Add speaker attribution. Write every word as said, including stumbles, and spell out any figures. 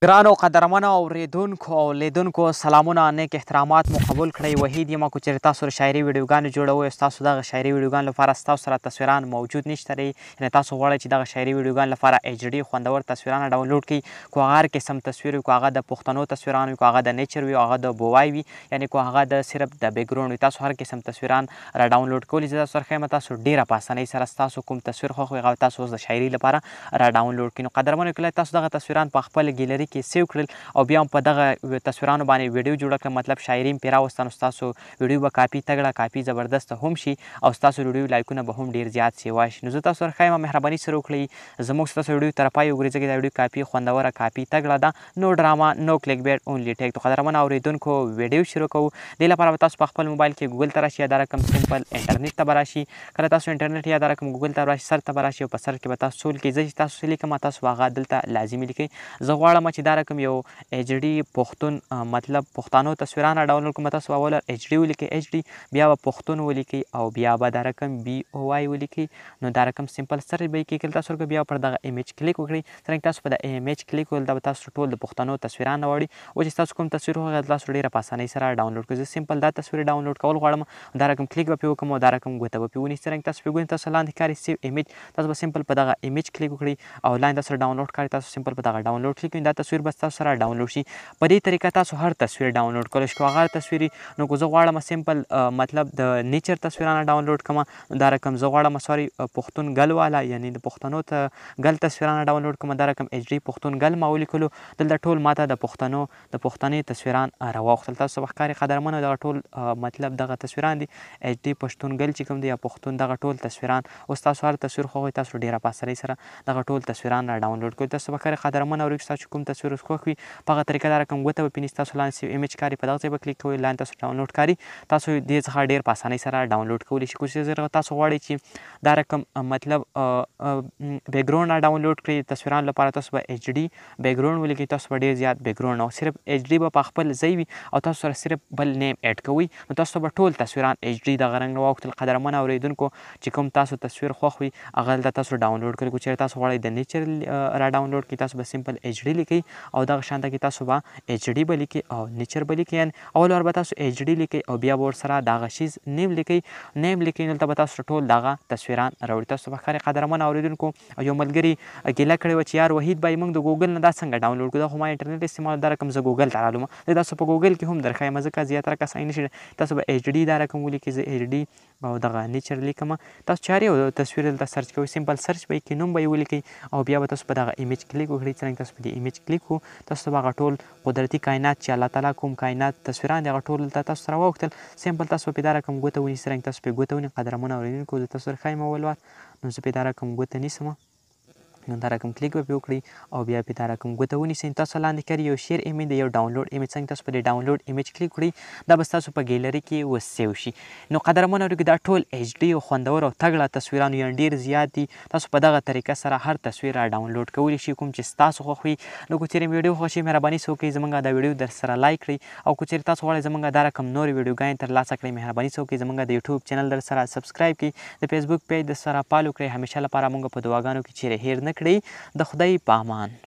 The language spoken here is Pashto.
Speaker 1: ګرانو قدرمنو اورېدونکو او لیدونکو سلامونه نیک احترامات مو قبول کړئ. وحید یم که چېرې تاسو شاعري ویډیوګانې جوړوئ او ستاسو دغه شاعري ویډیوګانو لپاره ستاسو سره تصویران موجود نشته دی، یعنې تاسو غواړئ چې دغه شاعري ویډیوګانو لپاره ایچ ډي خوندور تصویران ډاونلوډ کړئ. که هغه هر قسم تصویر وي، که هغه د پښتنو تصویران وي، که هغه د نیچر وي، هغه د بووای وي، یعنې که هغه د صرف د بیکګراونډ وي، تاسو هر قسم تصویران را ډاونلوډ کولی شئ. تاسو سره ښیم تاسو ډېره په اسانۍ سره ستاسو کوم تصویر خوښ وي هغه تاسو اوس د شاعري لپاره را ډاونلوډ کړئ. نو قدرمنو کله تاسو دغه تصویران په خپل ګیلري کې سیو کړل او بیا هم په دغه تصویرانو باندې ویډیو جوړه کړه، مطلب شاعري هم پرې راوسته، نو ستاسو ویډیو به کافي تګړه کافي زبردسته هم شي او ستاسو ویډیو لایکونه به هم ډېر زیات سیوا شي. نو زه تاسو سره ښیم مهرباني سره وکړئ زموږ ستاسو ویډیو تر پای وګورئ، ځکه دا ویډیو کافي خوندوره کافي تګړه ده. نو ډراما نو کلیک بیټ اونلی ټیک. تو قدرمنو اورېدونکو ویډیو شروع کوو. دې لپاره به تاسو په خپل موبایل کې ګوګل ته راشئ، یا دا رقم سمپل انټرنیټ ته به راشي. کله تاسو انټرنیټ یا دا رقم ګوګل ته راشي، سر ته به راشي او په سر کې به تاسو څه ولیکئ. زه چې تاسو څه لیکم تاسو به هغه دلته لازمي لیکئ. زه غواړم چې دا رقم یو ایچ ډي پښتون مطلب پښتانو تصویران را ډاونلوډ کړم. تاسو به اول ایچ ډي ولیکئ، ایچ ډي بیا به پښتون ولیکئ او بیا به دا رقم بي او وای ولیکئ. نو دا رقم سمپل سر به یې کړئ. کله تاسو بیا پر دغه ایمیج کلیک وکړئ. څرنګه تاسو په د ایمیج کلیک وکړل دا به تاسو ټول د پښتنو تصویران راوړي. او چې تاسو کوم تصویر خوښ تاسو ډېره په اسانۍ سره ډاونلوډ کړئ. زه سمپل دا تصویر ډاونلوډ کول غواړم، دا رقم کلیک به پرې وکړم او دا رقم ګوته به پرې ونیسئ. څرنګه تاسو پرې ګورئ تاسو لاندې ښکاري سیو ایمیج، تاسو به سمپل په دغه ایمیج کلیک وکړئ او لاندې تاسو ډاونلوډ ښکاري، تاسو سمپل په دغه ډاونلوډ کلیک کړئ. دا تصویر به ستاسو سره ډاونلوډ شي. په دې طریقه تاسو هر تصویر ډاونلوډ کولی شئ. که هغه تصویر نو که زه غواړم سمپل مطلب د نیچر تصویران ډاونلوډ کړم، نو دا رقم زه غواړم سوري پښتون ګل والا یعنې د پښتنو ته ګل تصویران ډاونلوډ کړم، دا رقم ایچ ډي پښتون ګل ما ولیکلو. دلته ټول ماته د پښتنو د پښتنې تصویران راواوښتل. تاسو به ښکاري قدرمنو دغه ټول مطلب دغه تصویران دي ایچ ډي پښتون ګل چې کوم دی یا پښتون دغه ټول تصویران. اوس تاسو هر تصویر خوښ وي تاسو ډېره په اسانۍ سره دغه ټول تصویران را ډاونلوډ کړئ. تاسو به ښکاري قدرمنو اورېدونکو ستاسو کوم تصویر خوښ وي په هغه طریقه دا رقم ګوته به پرې نیسئ. تاسو لاندې سیو ایمیج ښکاري په دغه ځای به کلیک کوئ، لاندې تاسو ډاونلوډ ښکاري، تاسو دې څخه ډېر په اسانۍ سره ډاونلوډ کولی شئ. کوشش زر تاسو غواړئ چې دا رقم مطلب بیکګراونډ را ډاونلوډ کړئ تصویرانو لپاره، تاسو به ایچ ډي بیکګراونډ ولیکئ. تاسو به ډېر زیات بیکګراونډ او صرف ایچ ډي به په خپل ځای وي او تاسو سره صرف بل نیم ایډ کوئ، نو تاسو به ټول تصویران ایچ ډي دغه رنګ راواوښتل. قدرمنو اورېدونکو چې کوم تاسو تصویر خوښ وي هغه دلته تاسو ډاونلوډ کړئ. که چېرې تاسو غواړئ د نیچر را ډاونلوډ کړئ، تاسو به سمپل ایچ ډي لیکئ او دغه شانته کې تاسو به ایچ ډي به لیکئ او نیچر به لیکئ. یعنې اول وار به تاسو ایچ ډي لیکئ او بیا به ورسره د هغه شیز نیم لیکئ، نیم لیکئ، نو دلته به تاسو ټول دغه تصویران راوړي. تاسو به ښکاري قدرمنو اورېدونکو یو ملګري ګیله کړې وه چې یار وحید بای موږ د ګوګل نه دا څنګه ډاونلوډ کړو، دا خو ما انټرنیټ استعمال دا رقم زه ګوګل ته رالم. زه تاسو په ګوګل کې هم درښیم، ځکه زیاتره کسان نه شي. تاسو به ایچ ډي دا رقم ولیکئ، زه ایچ ډي او دغه نیچر لیکم. تاسو چې هر یو تصویر دلته سرچ کوئ سمپل سرچ به یې کړئ، نوم به یې ولیکئ او بیا به تاسو په دغه ایمیج کلیک وکړئ. څرنګه تاسو په دې ایمیج کلیک وکړو تاسو به هغه ټول قدرتي کائنات چې الله تعالی کوم کائنات تصویران دي هغه ټول دلته تاسو سره واوښتل. سمپل تاسو به پرې دا رقم ګوته ونیسئ. څرنګه تاسو پرې ګوته ونیئ قدرمنو اورېدونکو زه تاسو سره ښیم اول وار، نو زه پرې دا رقم ګوته نیسم، نو دا رقم کلیک به پرې وکړئ او بیا پرې دا رقم ګوته ونیسئ. تاسو لاندې ښکاري یو شیر ایمیج دی، یو ډاونلوډ ایمیج. څنګه تاسو په دې ډاونلوډ ایمیج کلیک کړئ دا به ستاسو په ګیلري کې وسیو شي. نو قدرمنو اورېدونکو دا ټول ایچ ډي او خوندور او تګړه تصویران یعنې ډېر زیات دي. تاسو په دغه طریقه سره هر تصویر را ډاونلوډ کولی شئ کوم چې ستاسو خوښ وي. نو که چېرې ویډیو خوښ شي مهرباني سره وکړئ زموږ دا ویډیو درسره لایک کړئ، او که چېرې تاسو غواړئ زموږ دا رقم نورې ویډیوګانې ترلاسه کړئ مهرباني سره وکړئ زموږ د یوټیوب چینل درسره سبسکرایب کړئ، د فیسبوک پیج درسره فالو کړئ. همیشه لپاره موږ په دعاګانو کې چیرې هیر نه کړئ. د خدای په امان.